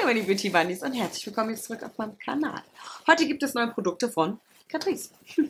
Hallo meine Beauty Bunnies und herzlich willkommen jetzt zurück auf meinem Kanal. Heute gibt es neue Produkte von Catrice.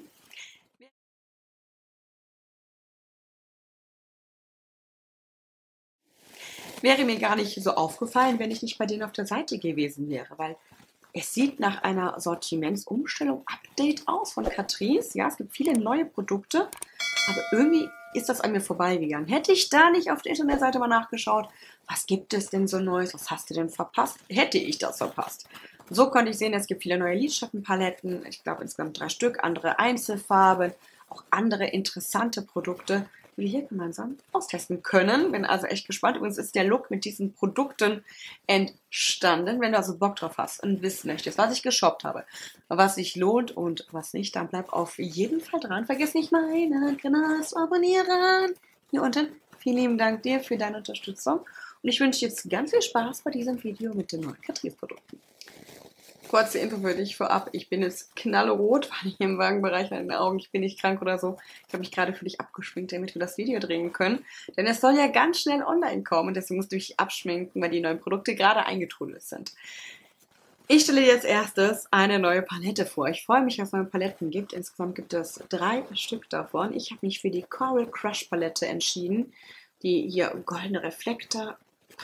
Wäre mir gar nicht so aufgefallen, wenn ich nicht bei denen auf der Seite gewesen wäre, weil es sieht nach einer Sortimentsumstellung Update aus von Catrice. Ja, es gibt viele neue Produkte, aber irgendwie ist das an mir vorbeigegangen. Hätte ich da nicht auf der Internetseite mal nachgeschaut, was gibt es denn so Neues, was hast du denn verpasst, hätte ich das verpasst. So konnte ich sehen, es gibt viele neue Lidschattenpaletten, ich glaube insgesamt 3 Stück, andere Einzelfarben, auch andere interessante Produkte, die wir hier gemeinsam austesten können. Bin also echt gespannt. Übrigens ist der Look mit diesen Produkten entstanden. Wenn du also Bock drauf hast und wissen möchtest, was ich geshoppt habe, was sich lohnt und was nicht, dann bleib auf jeden Fall dran. Vergiss nicht, meinen Kanal zu abonnieren. Hier unten. Vielen lieben Dank dir für deine Unterstützung. Und ich wünsche dir jetzt ganz viel Spaß bei diesem Video mit den neuen Catrice-Produkten. Kurze Info für dich vorab. Ich bin jetzt knallrot, weil ich im Wangenbereich an den Augen, ich bin nicht krank oder so. Ich habe mich gerade für dich abgeschminkt, damit wir das Video drehen können. Denn es soll ja ganz schnell online kommen und deswegen musst du dich abschminken, weil die neuen Produkte gerade eingetrudelt sind. Ich stelle dir jetzt erstes eine neue Palette vor. Ich freue mich, dass es neue Paletten gibt. Insgesamt gibt es 3 Stück davon. Ich habe mich für die Coral Crush Palette entschieden, die hier goldene Reflektor,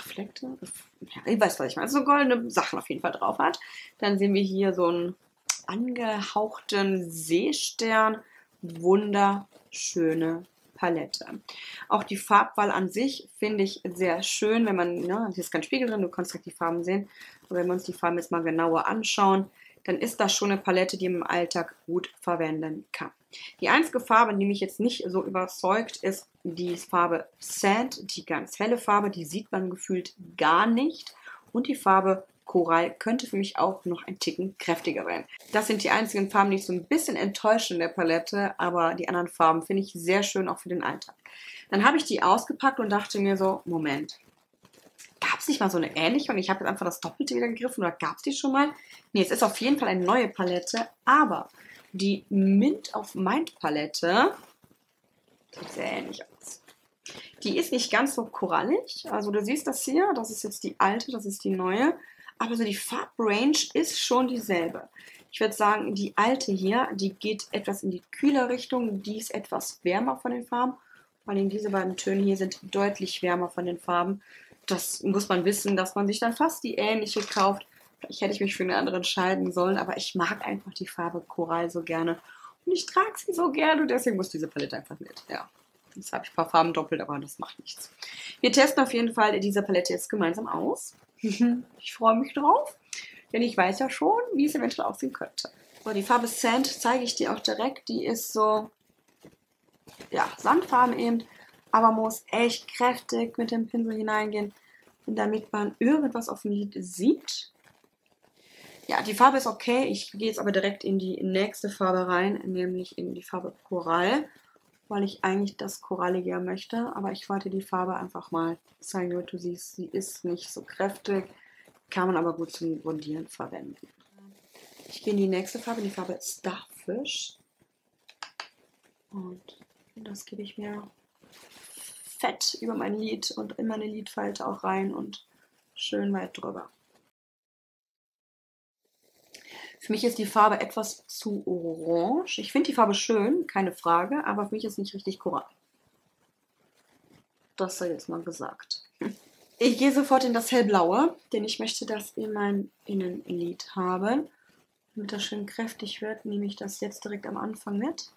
ja, ich weiß, was ich meine, so goldene Sachen auf jeden Fall drauf hat. Dann sehen wir hier so einen angehauchten Seestern, wunderschöne Palette. Auch die Farbwahl an sich finde ich sehr schön, wenn man, ne, hier ist kein Spiegel drin, du kannst direkt die Farben sehen, aber wenn wir uns die Farben jetzt mal genauer anschauen, dann ist das schon eine Palette, die man im Alltag gut verwenden kann. Die einzige Farbe, die mich jetzt nicht so überzeugt, ist die Farbe Sand, die ganz helle Farbe, die sieht man gefühlt gar nicht. Und die Farbe Korall könnte für mich auch noch ein Ticken kräftiger werden. Das sind die einzigen Farben, die ich so ein bisschen enttäuschen in der Palette, aber die anderen Farben finde ich sehr schön, auch für den Alltag. Dann habe ich die ausgepackt und dachte mir so, Moment, gab es nicht mal so eine ähnliche und ich habe jetzt einfach das Doppelte wieder gegriffen oder gab es die schon mal? Nee, es ist auf jeden Fall eine neue Palette, aber die Mint of Mind Palette sieht sehr ähnlich aus. Die ist nicht ganz so korallig, also du siehst das hier, das ist jetzt die alte, das ist die neue, aber so die Farbrange ist schon dieselbe. Ich würde sagen, die alte hier, die geht etwas in die kühle Richtung, die ist etwas wärmer von den Farben, vor allem diese beiden Töne hier sind deutlich wärmer von den Farben. Das muss man wissen, dass man sich dann fast die ähnliche kauft. Vielleicht hätte ich mich für eine andere entscheiden sollen, aber ich mag einfach die Farbe Korall so gerne. Und ich trage sie so gerne und deswegen muss diese Palette einfach mit. Ja, jetzt habe ich ein paar Farben doppelt, aber das macht nichts. Wir testen auf jeden Fall diese Palette jetzt gemeinsam aus. Ich freue mich drauf, denn ich weiß ja schon, wie es eventuell aussehen könnte. So, die Farbe Sand zeige ich dir auch direkt. Die ist so, ja, Sandfarben eben, aber muss echt kräftig mit dem Pinsel hineingehen, damit man irgendwas auf dem Lid sieht. Ja, die Farbe ist okay. Ich gehe jetzt aber direkt in die nächste Farbe rein, nämlich in die Farbe Korall, weil ich eigentlich das Korallige möchte. Aber ich wollte die Farbe einfach mal zeigen, damit du siehst, sie ist nicht so kräftig, kann man aber gut zum Grundieren verwenden. Ich gehe in die nächste Farbe, die Farbe Starfish. Und das gebe ich mir fett über mein Lid und in meine Lidfalte auch rein und schön weit drüber. Für mich ist die Farbe etwas zu orange. Ich finde die Farbe schön, keine Frage, aber für mich ist nicht richtig Korall. Das sei jetzt mal gesagt. Ich gehe sofort in das hellblaue, denn ich möchte das in mein Innenlid haben. Damit das schön kräftig wird, nehme ich das jetzt direkt am Anfang mit.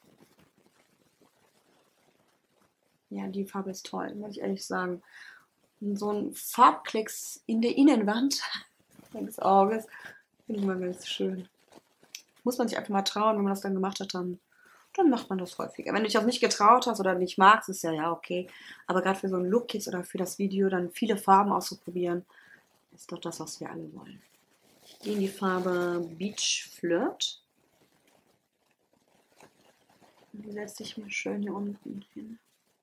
Ja, die Farbe ist toll, muss ich ehrlich sagen. Und so ein Farbklecks in der Innenwand des Auges finde ich mal ganz schön. Muss man sich einfach mal trauen, wenn man das dann gemacht hat, dann macht man das häufiger. Wenn du dich auch nicht getraut hast oder nicht magst, ist ja okay. Aber gerade für so einen Look jetzt oder für das Video dann viele Farben auszuprobieren, ist doch das, was wir alle wollen. Ich gehe in die Farbe Beach Flirt. Die setze ich mir schön hier unten hin.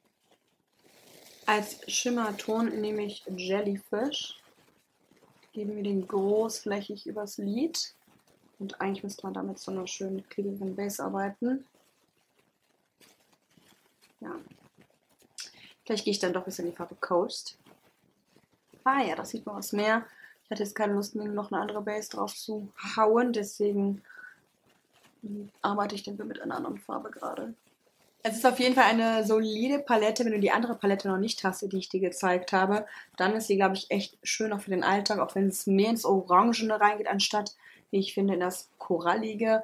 Als Schimmerton nehme ich Jellyfish. Geben wir den großflächig übers Lid. Und eigentlich müsste man damit so einer schönen klebrigen Base arbeiten. Ja. Vielleicht gehe ich dann doch ein bisschen in die Farbe Coast. Ah ja, das sieht man was mehr. Ich hatte jetzt keine Lust, mir noch eine andere Base drauf zu hauen, deswegen arbeite ich dann mit einer anderen Farbe gerade. Es ist auf jeden Fall eine solide Palette. Wenn du die andere Palette noch nicht hast, die ich dir gezeigt habe, dann ist sie, glaube ich, echt schön auch für den Alltag, auch wenn es mehr ins Orangene reingeht, anstatt, wie ich finde, in das Korallige.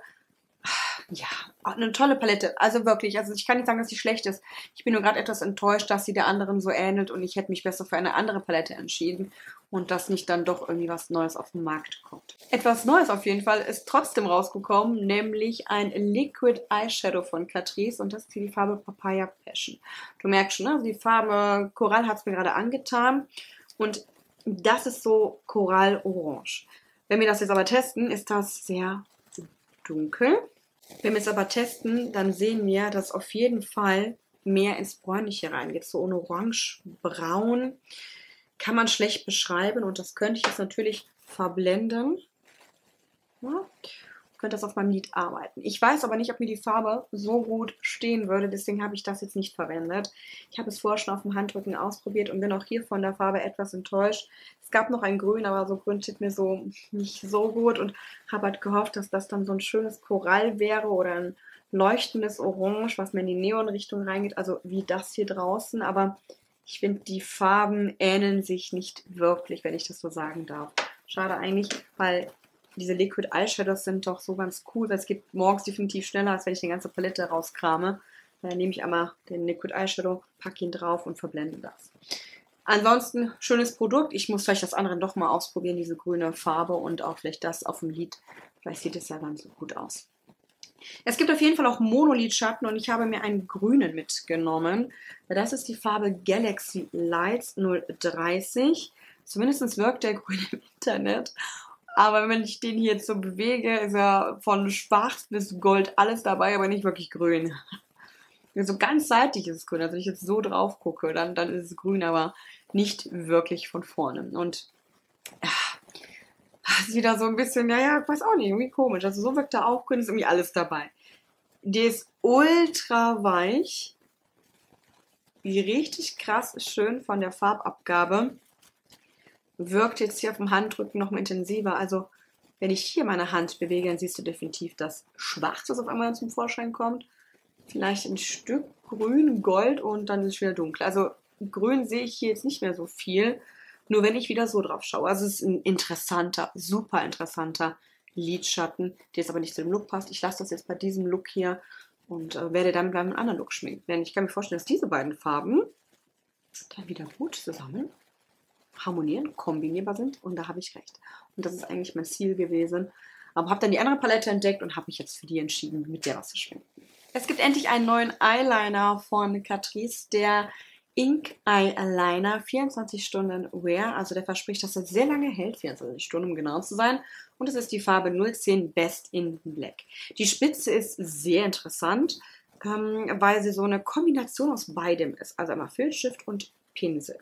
Ja, eine tolle Palette. Also wirklich, also ich kann nicht sagen, dass sie schlecht ist. Ich bin nur gerade etwas enttäuscht, dass sie der anderen so ähnelt und ich hätte mich besser für eine andere Palette entschieden und dass nicht dann doch irgendwie was Neues auf den Markt kommt. Etwas Neues auf jeden Fall ist trotzdem rausgekommen, nämlich ein Liquid Eyeshadow von Catrice und das ist hier die Farbe Papaya Passion. Du merkst schon, ne? Die Farbe Korall hat es mir gerade angetan und das ist so Korallorange. Wenn wir das jetzt aber testen, ist das sehr dunkel. Wenn wir es aber testen, dann sehen wir, dass auf jeden Fall mehr ins Bräunliche reingeht. So ein orange-braun kann man schlecht beschreiben und das könnte ich jetzt natürlich verblenden. Ja, könnte das auf meinem Lid arbeiten. Ich weiß aber nicht, ob mir die Farbe so gut stehen würde, deswegen habe ich das jetzt nicht verwendet. Ich habe es vorher schon auf dem Handrücken ausprobiert und bin auch hier von der Farbe etwas enttäuscht. Es gab noch ein Grün, aber so Grün steht mir so nicht so gut und habe halt gehofft, dass das dann so ein schönes Korall wäre oder ein leuchtendes Orange, was mir in die Neonrichtung reingeht, also wie das hier draußen, aber ich finde, die Farben ähneln sich nicht wirklich, wenn ich das so sagen darf. Schade eigentlich, weil diese Liquid Eyeshadows sind doch so ganz cool, weil es geht morgens definitiv schneller, als wenn ich die ganze Palette rauskrame. Dann nehme ich einmal den Liquid Eyeshadow, packe ihn drauf und verblende das. Ansonsten, schönes Produkt. Ich muss vielleicht das andere doch mal ausprobieren, diese grüne Farbe und auch vielleicht das auf dem Lid. Vielleicht sieht es ja ganz gut aus. Es gibt auf jeden Fall auch Monolidschatten und ich habe mir einen grünen mitgenommen. Das ist die Farbe Galaxy Lights 030. Zumindest wirkt der grün im Internet. Aber wenn ich den hier jetzt so bewege, ist er von schwarz bis gold alles dabei, aber nicht wirklich grün. So ganz seitlich ist es grün. Also wenn ich jetzt so drauf gucke, dann ist es grün, aber nicht wirklich von vorne. Und ja, ist wieder so ein bisschen, naja, ich weiß auch nicht, irgendwie komisch. Also so wirkt er auch grün, ist irgendwie alles dabei. Der ist ultra weich. Richtig krass schön von der Farbabgabe. Wirkt jetzt hier auf dem Handrücken noch mal intensiver. Also wenn ich hier meine Hand bewege, dann siehst du definitiv das Schwarz, das auf einmal zum Vorschein kommt. Vielleicht ein Stück Grün, Gold und dann ist es wieder dunkel. Also Grün sehe ich hier jetzt nicht mehr so viel. Nur wenn ich wieder so drauf schaue. Also es ist ein interessanter, super interessanter Lidschatten, der jetzt aber nicht zu dem Look passt. Ich lasse das jetzt bei diesem Look hier und werde dann beim anderen Look schminken. Denn ich kann mir vorstellen, dass diese beiden Farben dann wieder gut zusammen harmonieren, kombinierbar sind und da habe ich recht. Und das ist eigentlich mein Ziel gewesen. Aber habe dann die andere Palette entdeckt und habe mich jetzt für die entschieden, mit der was zu schminken. Es gibt endlich einen neuen Eyeliner von Catrice, der Ink Eyeliner 24 Stunden Wear. Also der verspricht, dass er sehr lange hält, 24 Stunden, um genau zu sein. Und es ist die Farbe 010 Best in Black. Die Spitze ist sehr interessant, weil sie so eine Kombination aus beidem ist. Also einmal Filzstift und Pinsel.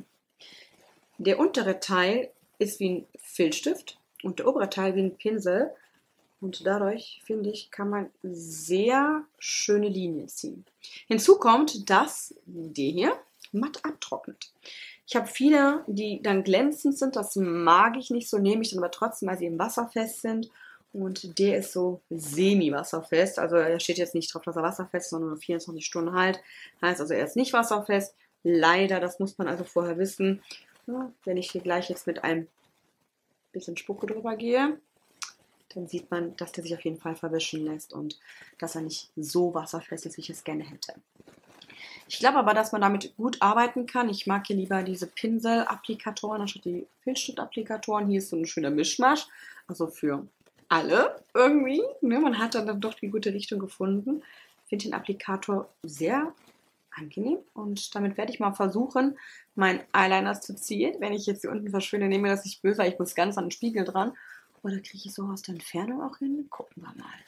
Der untere Teil ist wie ein Filzstift und der obere Teil wie ein Pinsel. Und dadurch, finde ich, kann man sehr schöne Linien ziehen. Hinzu kommt, dass der hier matt abtrocknet. Ich habe viele, die dann glänzend sind. Das mag ich nicht so, nehme ich dann aber trotzdem, weil sie eben wasserfest sind. Und der ist so semi-wasserfest. Also er steht jetzt nicht drauf, dass er wasserfest ist, sondern nur 24 Stunden halt. Heißt also, er ist nicht wasserfest. Leider, das muss man also vorher wissen. Ja, wenn ich hier gleich jetzt mit einem bisschen Spucke drüber gehe, dann sieht man, dass der sich auf jeden Fall verwischen lässt und dass er nicht so wasserfest ist, wie ich es gerne hätte. Ich glaube aber, dass man damit gut arbeiten kann. Ich mag hier lieber diese Pinsel-Applikatoren anstatt die Filzstift-Applikatoren. Hier ist so ein schöner Mischmasch, also für alle irgendwie. Ne? Man hat dann doch die gute Richtung gefunden. Ich finde den Applikator sehr angenehm und damit werde ich mal versuchen, meinen Eyeliner zu ziehen. Wenn ich jetzt hier unten verschwinde, nehme ich das nicht böse, weil ich muss ganz an den Spiegel dran. Oder kriege ich so aus der Entfernung auch hin? Gucken wir mal.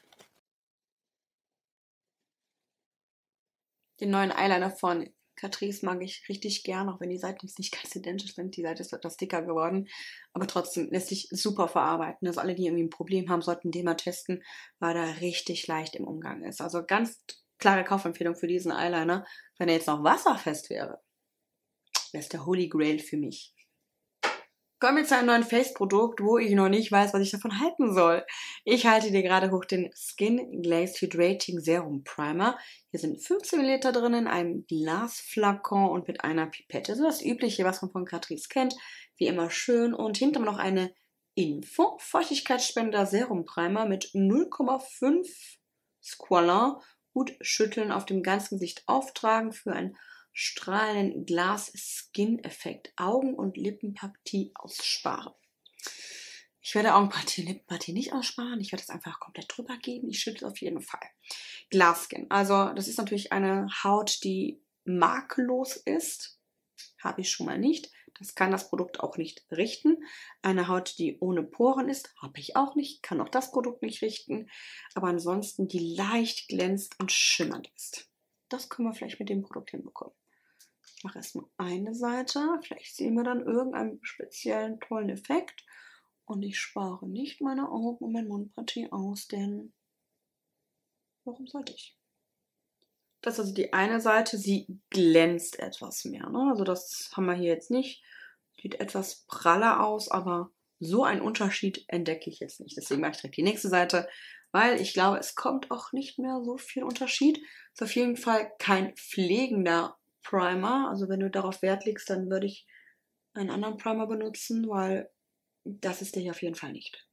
Den neuen Eyeliner von Catrice mag ich richtig gern, auch wenn die Seiten jetzt nicht ganz identisch sind. Die Seite ist etwas dicker geworden, aber trotzdem lässt sich super verarbeiten. Also alle, die irgendwie ein Problem haben, sollten den mal testen, weil er richtig leicht im Umgang ist. Also ganz klare Kaufempfehlung für diesen Eyeliner. Wenn er jetzt noch wasserfest wäre, wäre es der Holy Grail für mich. Kommen wir zu einem neuen Face-Produkt, wo ich noch nicht weiß, was ich davon halten soll. Ich halte dir gerade hoch den Skin Glaze Hydrating Serum Primer. Hier sind 15 ml drin in einem Glasflakon und mit einer Pipette. So das Übliche, was man von Catrice kennt. Wie immer schön. Und hinter noch eine Info. Feuchtigkeitsspender Serum Primer mit 0,5 Squalane. Gut schütteln, auf dem ganzen Gesicht auftragen für ein strahlenden Glas-Skin-Effekt. Augen- und Lippenpartie aussparen. Ich werde Augenpartie und Lippenpartie nicht aussparen. Ich werde es einfach komplett drüber geben. Ich schüttle es auf jeden Fall. Glasskin. Also das ist natürlich eine Haut, die makellos ist. Habe ich schon mal nicht. Das kann das Produkt auch nicht richten. Eine Haut, die ohne Poren ist, habe ich auch nicht. Kann auch das Produkt nicht richten. Aber ansonsten, die leicht glänzt und schimmernd ist. Das können wir vielleicht mit dem Produkt hinbekommen. Ich mache erstmal eine Seite. Vielleicht sehen wir dann irgendeinen speziellen tollen Effekt. Und ich spare nicht meine Augen und meine Mundpartie aus, denn warum sollte ich? Das ist also die eine Seite, sie glänzt etwas mehr. Ne? Also das haben wir hier jetzt nicht. Sieht etwas praller aus, aber so einen Unterschied entdecke ich jetzt nicht. Deswegen mache ich direkt die nächste Seite, weil ich glaube, es kommt auch nicht mehr so viel Unterschied. Ist auf jeden Fall kein pflegender Primer. Also wenn du darauf Wert legst, dann würde ich einen anderen Primer benutzen, weil das ist der hier auf jeden Fall nicht.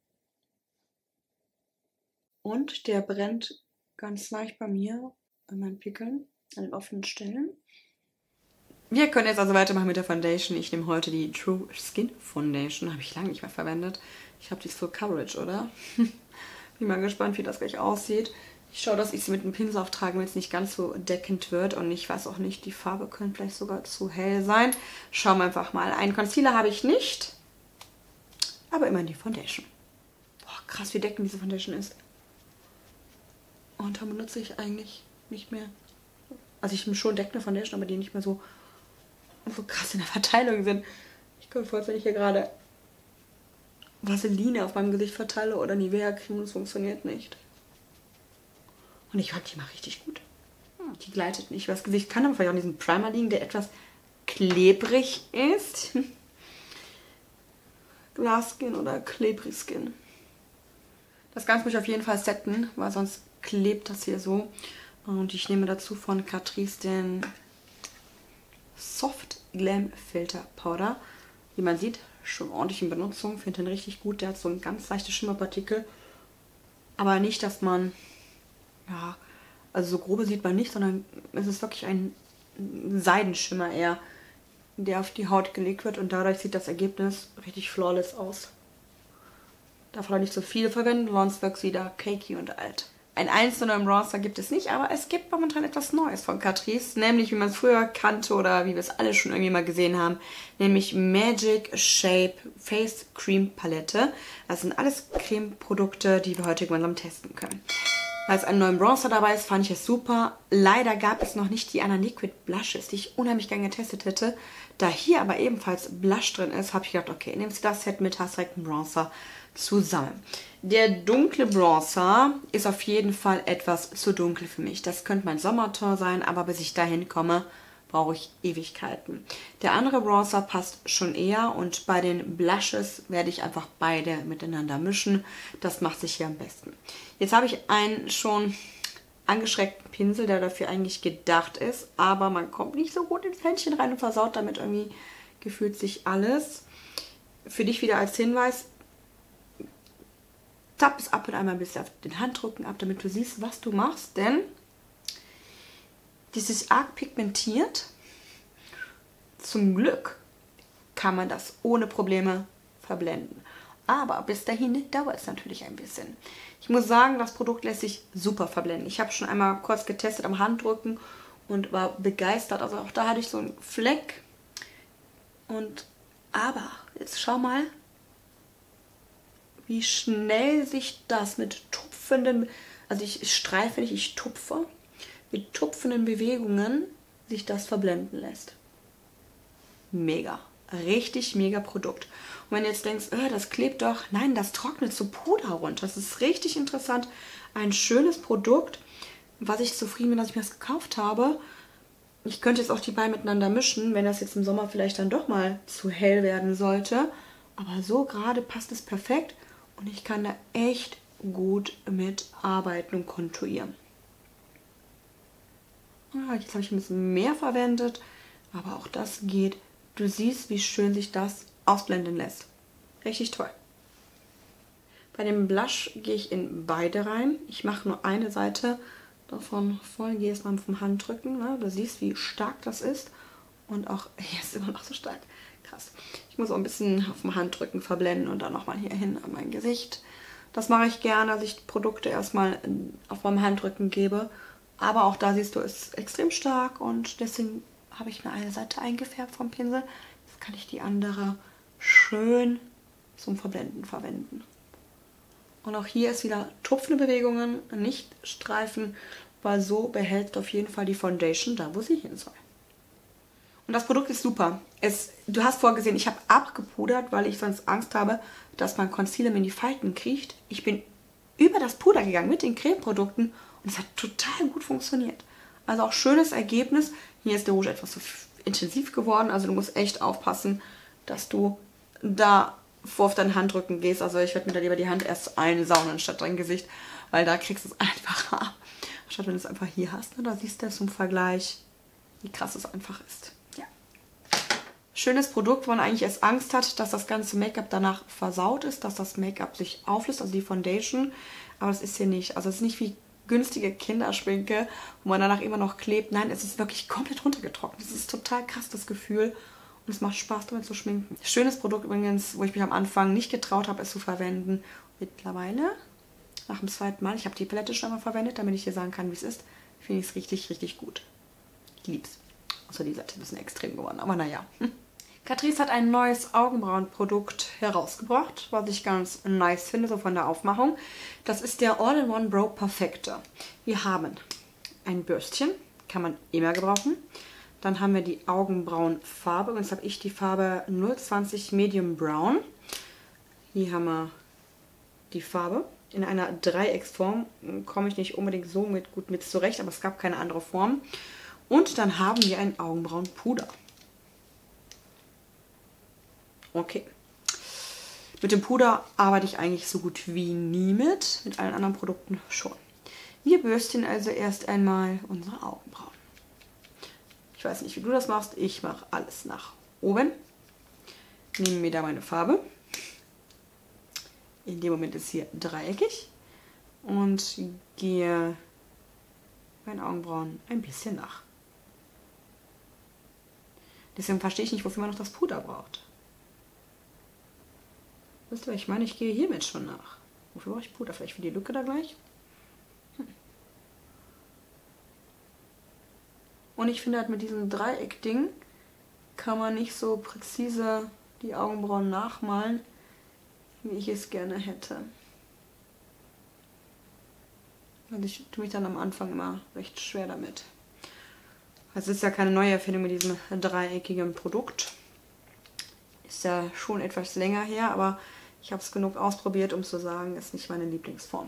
Und der brennt ganz leicht bei mir an meinen Pickeln, an den offenen Stellen. Wir können jetzt also weitermachen mit der Foundation. Ich nehme heute die True Skin Foundation. Habe ich lange nicht mehr verwendet. Ich habe die Full Coverage, oder? Bin mal gespannt, wie das gleich aussieht. Ich schaue, dass ich sie mit dem Pinsel auftrage, damit es nicht ganz so deckend wird. Und ich weiß auch nicht, die Farbe könnte vielleicht sogar zu hell sein. Schauen wir einfach mal. Einen Concealer habe ich nicht. Aber immerhin die Foundation. Boah, krass, wie deckend diese Foundation ist. Und da benutze ich eigentlich nicht mehr. Also ich bin schon deckende Foundation, aber die nicht mehr so krass in der Verteilung sind. Ich komme vor, als wenn ich hier gerade Vaseline auf meinem Gesicht verteile oder Nivea-Creme, das funktioniert nicht. Und ich fand die mal richtig gut. Die gleitet nicht übers Gesicht. Kann aber vielleicht auch an diesem Primer liegen, der etwas klebrig ist. Glasskin oder Klebrig Skin. Das Ganze muss ich auf jeden Fall setten, weil sonst klebt das hier so. Und ich nehme dazu von Catrice den Soft Glam Filter Powder. Wie man sieht, schon ordentlich in Benutzung. Finde den richtig gut. Der hat so ein ganz leichtes Schimmerpartikel. Aber nicht, dass man, ja, also so grobe sieht man nicht, sondern es ist wirklich ein Seidenschimmer eher, der auf die Haut gelegt wird. Und dadurch sieht das Ergebnis richtig flawless aus. Darf man nicht so viel verwenden, sonst wirkt es wieder cakey und alt. Ein einzelnen Bronzer gibt es nicht, aber es gibt momentan etwas Neues von Catrice, nämlich wie man es früher kannte oder wie wir es alle schon irgendwie mal gesehen haben, nämlich Magic Shape Face Cream Palette. Das sind alles Cremeprodukte, die wir heute gemeinsam testen können. Weil es einen neuen Bronzer dabei ist, fand ich es super. Leider gab es noch nicht die anderen Liquid Blushes, die ich unheimlich gerne getestet hätte. Da hier aber ebenfalls Blush drin ist, habe ich gedacht, okay, nimmst du das Set mit, hast direkt einen Bronzer zusammen. Der dunkle Bronzer ist auf jeden Fall etwas zu dunkel für mich. Das könnte mein Sommerton sein, aber bis ich dahin komme, brauche ich Ewigkeiten. Der andere Bronzer passt schon eher und bei den Blushes werde ich einfach beide miteinander mischen. Das macht sich hier am besten. Jetzt habe ich einen schon angeschrägten Pinsel, der dafür eigentlich gedacht ist, aber man kommt nicht so gut ins Händchen rein und versaut damit irgendwie gefühlt sich alles. Für dich wieder als Hinweis, tapp es ab und einmal ein bisschen auf den Handrücken ab, damit du siehst, was du machst, denn das ist arg pigmentiert. Zum Glück kann man das ohne Probleme verblenden. Aber bis dahin dauert es natürlich ein bisschen. Ich muss sagen, das Produkt lässt sich super verblenden. Ich habe schon einmal kurz getestet am Handrücken und war begeistert. Also auch da hatte ich so einen Fleck. Aber jetzt schau mal, wie schnell sich das mit tupfenden, also ich streife nicht, ich tupfe, mit tupfenden Bewegungen sich das verblenden lässt. Mega. Richtig mega Produkt. Und wenn du jetzt denkst, das klebt doch, nein, das trocknet zu Puder runter. Das ist richtig interessant. Ein schönes Produkt, was ich zufrieden bin, dass ich mir das gekauft habe. Ich könnte jetzt auch die beiden miteinander mischen, wenn das jetzt im Sommer vielleicht dann doch mal zu hell werden sollte. Aber so gerade passt es perfekt und ich kann da echt gut mit arbeiten und kontuieren. Jetzt habe ich ein bisschen mehr verwendet, aber auch das geht. Du siehst, wie schön sich das ausblenden lässt. Richtig toll. Bei dem Blush gehe ich in beide rein. Ich mache nur eine Seite davon voll, gehe es mal vom Handrücken. Ne? Du siehst, wie stark das ist. Und auch, hier ist immer noch so stark. Krass. Ich muss auch ein bisschen auf dem Handrücken verblenden und dann nochmal hier hin an mein Gesicht. Das mache ich gerne, dass ich Produkte erstmal auf meinem Handrücken gebe. Aber auch da siehst du, es ist extrem stark und deswegen habe ich mir eine Seite eingefärbt vom Pinsel. Jetzt kann ich die andere schön zum Verblenden verwenden. Und auch hier ist wieder tupfende Bewegungen, nicht Streifen, weil so behält auf jeden Fall die Foundation da, wo sie hin soll. Und das Produkt ist super. Du hast vorgesehen, ich habe abgepudert, weil ich sonst Angst habe, dass mein Concealer mir in die Falten kriecht. Ich bin über das Puder gegangen mit den Cremeprodukten und es hat total gut funktioniert. Also auch schönes Ergebnis. Hier ist der Rouge etwas so intensiv geworden, also du musst echt aufpassen, dass du da auf deinen Handrücken gehst. Also ich werde mir da lieber die Hand erst einsaugen anstatt dein Gesicht, weil da kriegst du es einfacher ab. Anstatt wenn du es einfach hier hast, ne? Da siehst du es im Vergleich, wie krass es einfach ist. Ja. Schönes Produkt, wo man eigentlich erst Angst hat, dass das ganze Make-up danach versaut ist, dass das Make-up sich auflöst, also die Foundation. Aber das ist hier nicht. Also es ist nicht wie günstige Kinderschminke, wo man danach immer noch klebt. Nein, es ist wirklich komplett runtergetrocknet. Das ist total krass, das Gefühl. Und es macht Spaß, damit zu schminken. Schönes Produkt übrigens, wo ich mich am Anfang nicht getraut habe, es zu verwenden. Mittlerweile, nach dem zweiten Mal, ich habe die Palette schon mal verwendet, damit ich dir sagen kann, wie es ist, finde ich es richtig, richtig gut. Ich liebe es. Außer die Seite ist ein bisschen extrem geworden, aber naja. Catrice hat ein neues Augenbrauenprodukt herausgebracht, was ich ganz nice finde, so von der Aufmachung. Das ist der All-in-One Brow Perfector. Wir haben ein Bürstchen, kann man immer gebrauchen. Dann haben wir die Augenbrauenfarbe. Und jetzt habe ich die Farbe 020 Medium Brown. Hier haben wir die Farbe. In einer Dreiecksform komme ich nicht unbedingt so gut mit zurecht, aber es gab keine andere Form. Und dann haben wir ein Augenbrauenpuder. Okay. Mit dem Puder arbeite ich eigentlich so gut wie nie mit allen anderen Produkten schon. Wir bürsten also erst einmal unsere Augenbrauen. Ich weiß nicht, wie du das machst. Ich mache alles nach oben. Nehme mir da meine Farbe. In dem Moment ist hier dreieckig. Und gehe meinen Augenbrauen ein bisschen nach. Deswegen verstehe ich nicht, wofür man noch das Puder braucht. Wisst ihr, ich meine, ich gehe hiermit schon nach. Wofür brauche ich Puder? Vielleicht für die Lücke da gleich? Und ich finde halt mit diesem Dreieck-Ding kann man nicht so präzise die Augenbrauen nachmalen, wie ich es gerne hätte. Also ich tue mich dann am Anfang immer recht schwer damit. Es ist ja keine neue Erfindung mit diesem dreieckigen Produkt. Ist ja schon etwas länger her, aber ich habe es genug ausprobiert, um zu sagen, ist nicht meine Lieblingsform.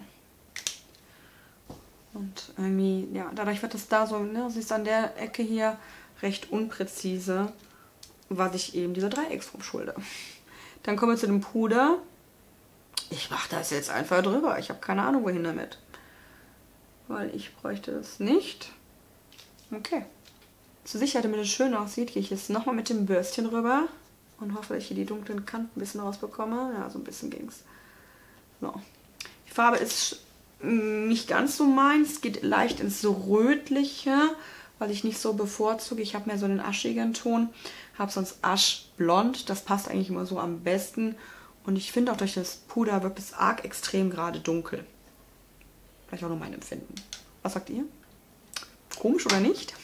Und irgendwie, ja, dadurch wird es da so, ne, siehst an der Ecke hier recht unpräzise, was ich eben dieser Dreiecksform schulde. Dann kommen wir zu dem Puder. Ich mache das jetzt einfach drüber. Ich habe keine Ahnung, wohin damit. Weil ich bräuchte es nicht. Okay. Zur Sicherheit, damit es schön aussieht, gehe ich jetzt nochmal mit dem Bürstchen rüber und hoffe, dass ich hier die dunklen Kanten ein bisschen rausbekomme. Ja, so ein bisschen ging es. So. Die Farbe ist nicht ganz so meins, geht leicht ins Rötliche, weil ich nicht so bevorzuge. Ich habe mehr so einen aschigen Ton, habe sonst aschblond, das passt eigentlich immer so am besten. Und ich finde auch durch das Puder wirkt es arg extrem gerade dunkel. Vielleicht auch nur mein Empfinden. Was sagt ihr? Komisch oder nicht?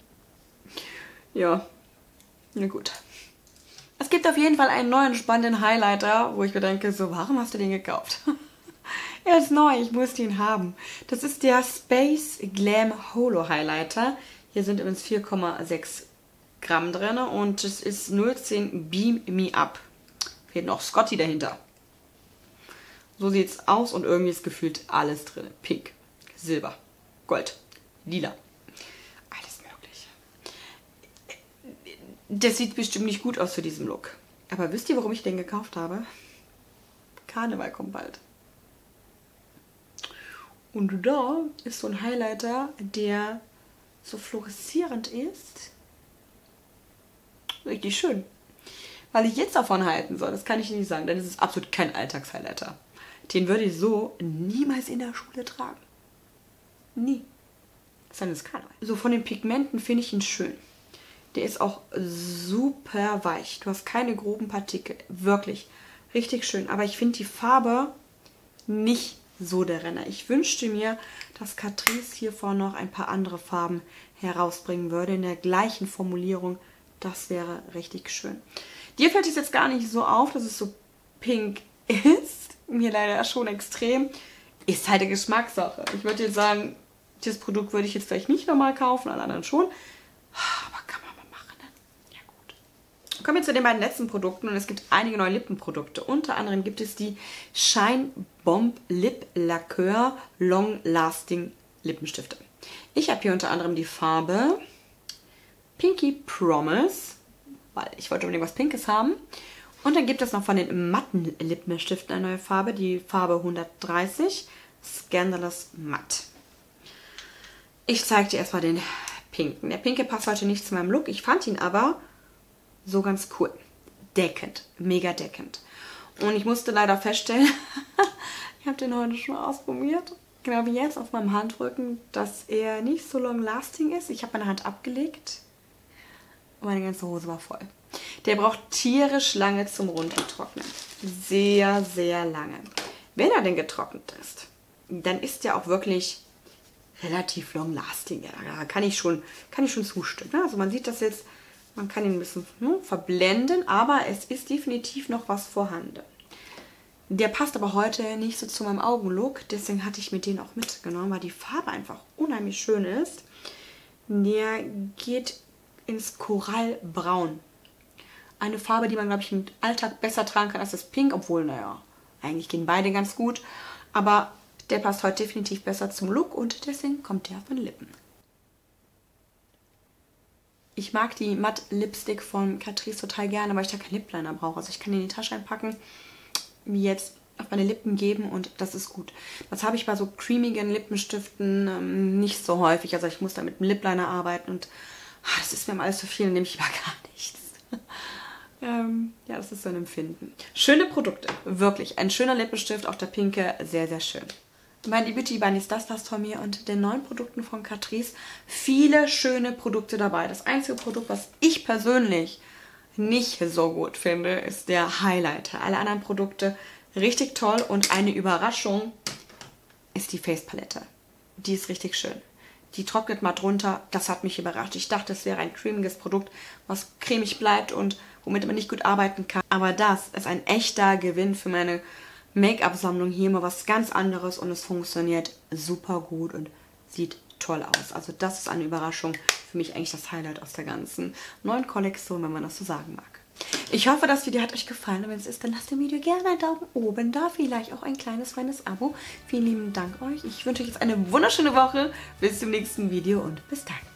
Ja, na gut. Es gibt auf jeden Fall einen neuen spannenden Highlighter, wo ich mir denke, so, warum hast du den gekauft? Er ist neu, ich muss den haben. Das ist der Space Glam Holo Highlighter. Hier sind übrigens 4,6 Gramm drin und es ist 010 Beam Me Up. Fehlt noch Scotty dahinter. So sieht es aus und irgendwie ist gefühlt alles drin. Pink, Silber, Gold, Lila. Alles mögliche. Das sieht bestimmt nicht gut aus für diesen Look. Aber wisst ihr, warum ich den gekauft habe? Karneval kommt bald. Und da ist so ein Highlighter, der so fluoreszierend ist. Richtig schön. Weil ich jetzt davon halten soll, das kann ich nicht sagen, denn es ist absolut kein Alltagshighlighter. Den würde ich so niemals in der Schule tragen. Nie. Das ist ein Karneval. So von den Pigmenten finde ich ihn schön. Der ist auch super weich. Du hast keine groben Partikel. Wirklich. Richtig schön. Aber ich finde die Farbe nicht so der Renner. Ich wünschte mir, dass Catrice hiervon noch ein paar andere Farben herausbringen würde. In der gleichen Formulierung. Das wäre richtig schön. Dir fällt es jetzt gar nicht so auf, dass es so pink ist. Mir leider schon extrem. Ist halt eine Geschmackssache. Ich würde jetzt sagen, das Produkt würde ich jetzt vielleicht nicht nochmal kaufen, alle anderen schon. Aber kann man mal machen, ne? Ja gut. Kommen wir zu den beiden letzten Produkten und es gibt einige neue Lippenprodukte. Unter anderem gibt es die Shine Bomb Lip Lacquer Long Lasting Lippenstifte. Ich habe hier unter anderem die Farbe Pinky Promise, weil ich wollte unbedingt was Pinkes haben. Und dann gibt es noch von den matten Lippenstiften eine neue Farbe, die Farbe 130 Scandalous Matte. Ich zeige dir erstmal den pinken. Der pinke passt heute nicht zu meinem Look. Ich fand ihn aber so ganz cool. Deckend. Mega deckend. Und ich musste leider feststellen, ich habe den heute schon ausprobiert, genau wie jetzt auf meinem Handrücken, dass er nicht so long lasting ist. Ich habe meine Hand abgelegt und meine ganze Hose war voll. Der braucht tierisch lange zum Runtertrocknen. Sehr, sehr lange. Wenn er denn getrocknet ist, dann ist er auch wirklich relativ long lasting. Ja, da kann ich schon zustimmen. Also man sieht das jetzt, man kann ihn ein bisschen verblenden, aber es ist definitiv noch was vorhanden. Der passt aber heute nicht so zu meinem Augenlook, deswegen hatte ich mir den auch mitgenommen, weil die Farbe einfach unheimlich schön ist. Der geht ins Korallbraun. Eine Farbe, die man, glaube ich, im Alltag besser tragen kann als das Pink, obwohl, naja, eigentlich gehen beide ganz gut. Aber der passt heute definitiv besser zum Look und deswegen kommt der auf meine Lippen. Ich mag die Matte Lipstick von Catrice total gerne, weil ich da keinen Lip-Liner brauche. Also ich kann den in die Tasche einpacken, mir jetzt auf meine Lippen geben und das ist gut. Das habe ich bei so creamigen Lippenstiften nicht so häufig. Also ich muss da mit einem Lip-Liner arbeiten und das ist mir mal alles zu viel, nehme ich lieber gar nichts. Ja, das ist so ein Empfinden. Schöne Produkte, wirklich. Ein schöner Lippenstift, auch der pinke, sehr, sehr schön. Meine Beauty Bunnies, das war's von mir und den neuen Produkten von Catrice. Viele schöne Produkte dabei. Das einzige Produkt, was ich persönlich nicht so gut finde, ist der Highlighter. Alle anderen Produkte richtig toll und eine Überraschung ist die Face Palette. Die ist richtig schön. Die trocknet mal drunter, das hat mich überrascht. Ich dachte, es wäre ein cremiges Produkt, was cremig bleibt und womit man nicht gut arbeiten kann. Aber das ist ein echter Gewinn für meine Make-up-Sammlung. Hier mal was ganz anderes und es funktioniert super gut und sieht toll aus. Also das ist eine Überraschung. Für mich eigentlich das Highlight aus der ganzen neuen Kollektion, wenn man das so sagen mag. Ich hoffe, das Video hat euch gefallen und wenn es ist, dann lasst dem Video gerne einen Daumen oben da, vielleicht auch ein kleines, feines Abo. Vielen lieben Dank euch. Ich wünsche euch jetzt eine wunderschöne Woche. Bis zum nächsten Video und bis dann.